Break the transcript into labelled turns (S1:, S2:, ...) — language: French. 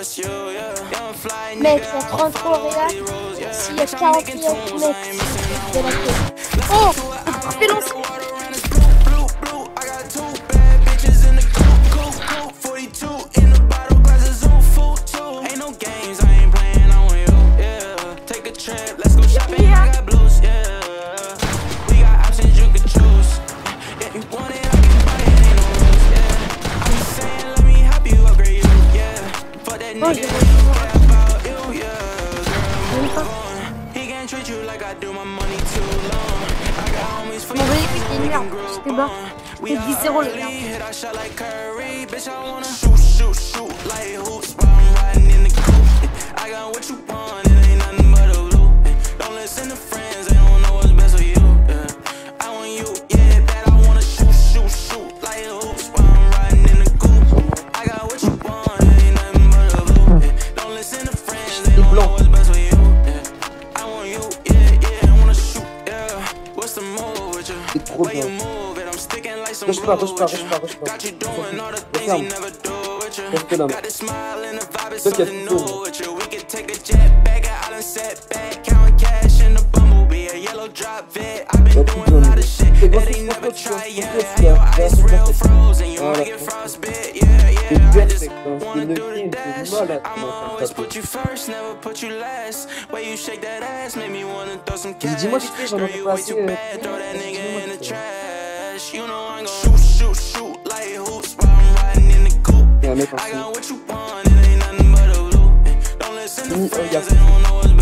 S1: Mec, il y a 33 réacts. S'il y a 40 réacts, mec, c'est de la tête. Oh, fais lancer. Oh, j'ai mon véhicule est une merde, c'était bas. C'était 10-0 le gars.
S2: C'est trop bien. Rush pas. Ferme. Reste là. C'est toi qui as tout tourné. C'est bon, c'est dis-moi si tu j'en ai pas assez. Il y a un mec en dessous.